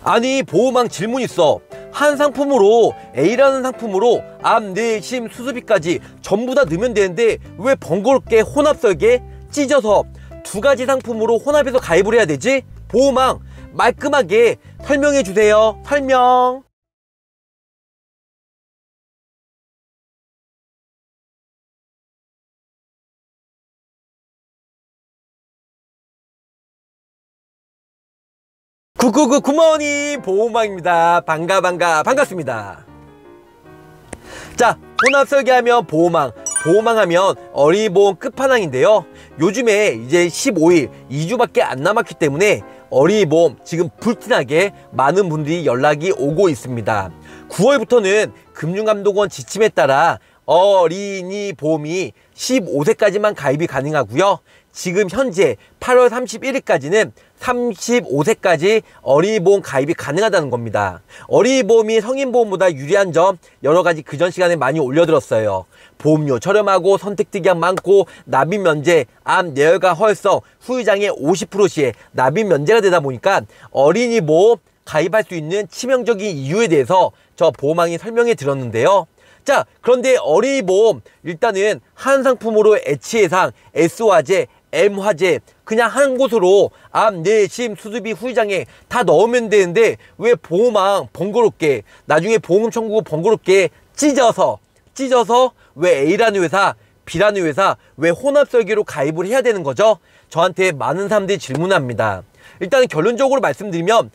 아니 보호망 질문 있어. 한 상품으로 A라는 상품으로 암, 뇌, 심, 수술비까지 전부 다 넣으면 되는데 왜 번거롭게 혼합 설계 찢어서 두 가지 상품으로 혼합해서 가입을 해야 되지? 보호망 말끔하게 설명해 주세요. 설명. 굿모닝 보호망입니다. 반갑습니다. 자, 혼합 설계하면 보호망하면 어린이보험 끝판왕인데요. 요즘에 이제 15일 2주밖에 안 남았기 때문에 어린이보험 지금 불티나게 많은 분들이 연락이 오고 있습니다. 9월부터는 금융감독원 지침에 따라 어린이보험이 15세까지만 가입이 가능하고요. 지금 현재 8월 31일까지는 35세까지 어린이보험 가입이 가능하다는 겁니다. 어린이보험이 성인보험보다 유리한 점 여러가지 그전 시간에 많이 올려들었어요. 보험료 저렴하고 선택특약 많고 납입 면제, 암, 뇌혈관, 허혈성, 후유장애 50%시에 납입 면제가 되다 보니까 어린이보험 가입할 수 있는 치명적인 이유에 대해서 저 보호망이 설명해 드렸는데요. 자, 그런데 어린이보험 일단은 한 상품으로 H예상, S화재, M화재 그냥 한 곳으로 암, 뇌, 심, 수술비, 후유장애 다 넣으면 되는데 왜 보호망 번거롭게 나중에 보험 청구 번거롭게 찢어서 왜 A라는 회사, B라는 회사 왜 혼합 설계로 가입을 해야 되는 거죠? 저한테 많은 사람들이 질문합니다. 일단 결론적으로 말씀드리면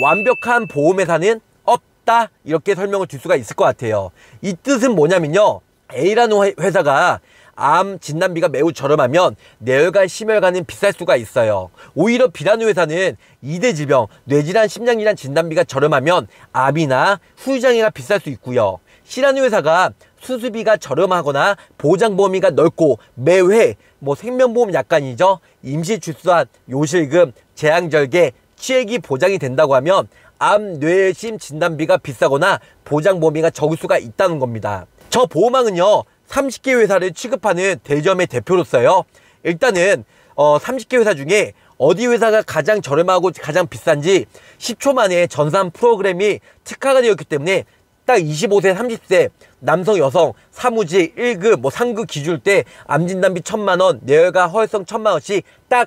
완벽한 보험회사는 없다 이렇게 설명을 줄 수가 있을 것 같아요. 이 뜻은 뭐냐면요, A라는 회사가 암 진단비가 매우 저렴하면 뇌혈관, 심혈관은 비쌀 수가 있어요. 오히려 B라는 회사는 2대 질병, 뇌질환, 심장질환 진단비가 저렴하면 암이나 후유장애가 비쌀 수 있고요. C라는 회사가 수술비가 저렴하거나 보장 범위가 넓고 매회 생명보험 약관이죠. 임시 출산, 요실금, 재앙절개, 취액이 보장이 된다고 하면 암, 뇌, 심 진단비가 비싸거나 보장 범위가 적을 수가 있다는 겁니다. 저 보호망은요 30개 회사를 취급하는 대점의 대표로서요. 일단은 30개 회사 중에 어디 회사가 가장 저렴하고 가장 비싼지 10초 만에 전산 프로그램이 특화가 되었기 때문에 딱 25세, 30세 남성, 여성, 사무직, 1급, 상급 기준일 때 암진단비 1,000만원, 뇌혈관, 허혈성 1,000만원씩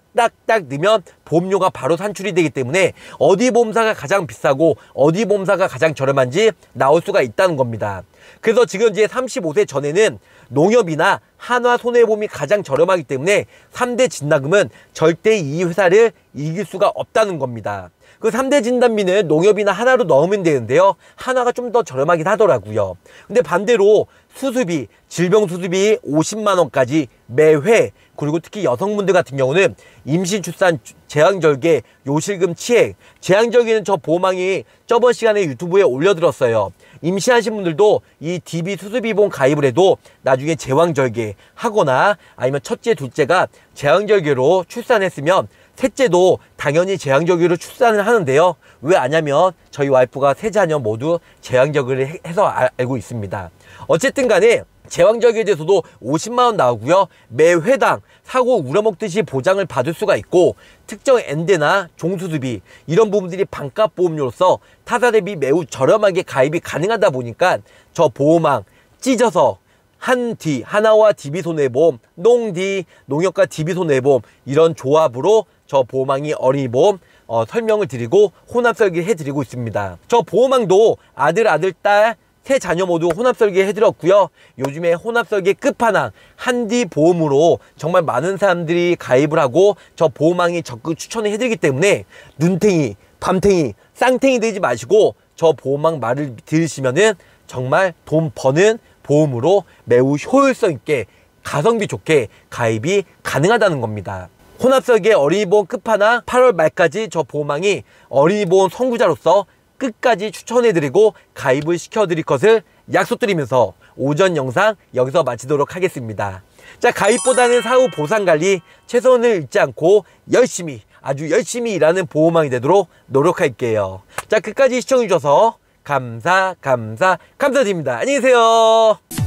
딱딱딱 넣으면 보험료가 바로 산출이 되기 때문에 어디 보험사가 가장 비싸고 어디 보험사가 가장 저렴한지 나올 수가 있다는 겁니다. 그래서 지금 이제 35세 전에는 농협이나 한화 손해보험이 가장 저렴하기 때문에 3대 진단금은 절대 이 회사를 이길 수가 없다는 겁니다. 그 3대 진단비는 농협이나 하나로 넣으면 되는데요. 하나가 좀 더 저렴하긴 하더라고요. 근데 반대로 수술비, 질병수술비 50만원까지 매회, 그리고 특히 여성분들 같은 경우는 임신출산, 재앙절개, 요실금, 치액, 재앙절개는 저 보호망이 저번 시간에 유튜브에 올려드렸어요. 임신하신 분들도 이 DB 수술비보험 가입을 해도 나중에 제왕절개 하거나 아니면 첫째, 둘째가 제왕절개로 출산했으면 셋째도 당연히 제왕절개로 출산을 하는데요. 왜 아냐면 저희 와이프가 세 자녀 모두 제왕절개를 해서 알고 있습니다. 어쨌든 간에 제왕절개에 대해서도 50만원 나오고요. 매 회당 사고 우려먹듯이 보장을 받을 수가 있고 특정 엔대나 종수술비 이런 부분들이 반값 보험료로서 타사 대비 매우 저렴하게 가입이 가능하다 보니까 저 보호망 찢어서 한디, 하나와 DB손해보험, 농디, 농협과 DB손해보험 이런 조합으로 저 보호망이 어린이보험 설명을 드리고 혼합 설계 해드리고 있습니다. 저 보호망도 아들, 딸 세 자녀 모두 혼합 설계 해드렸고요. 요즘에 혼합 설계 끝판왕 한디 보험으로 정말 많은 사람들이 가입을 하고 저 보호망이 적극 추천을 해드리기 때문에 눈탱이, 밤탱이, 쌍탱이 되지 마시고 저 보호망 말을 들으시면은 정말 돈 버는 보험으로 매우 효율성 있게 가성비 좋게 가입이 가능하다는 겁니다. 혼합설계 어린이보험 끝판왕 8월 말까지 저 보호망이 어린이보험 선구자로서 끝까지 추천해드리고 가입을 시켜드릴 것을 약속드리면서 오전 영상 여기서 마치도록 하겠습니다. 자, 가입보다는 사후 보상관리 최선을 잃지 않고 아주 열심히 일하는 보호망이 되도록 노력할게요. 자, 끝까지 시청해주셔서 감사드립니다. 안녕히 계세요.